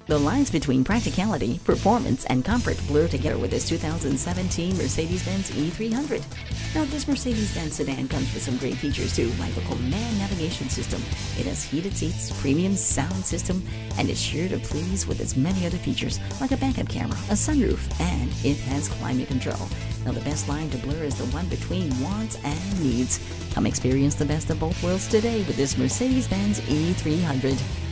The lines between practicality, performance, and comfort blur together with this 2017 Mercedes-Benz E300. Now, this Mercedes-Benz sedan comes with some great features too, like the COMAND Navigation system. It has heated seats, premium sound system, and is sure to please with its many other features, like a backup camera, a sunroof, and it has climate control. Now, the best line to blur is the one between wants and needs. Come experience the best of both worlds today with this Mercedes-Benz E300.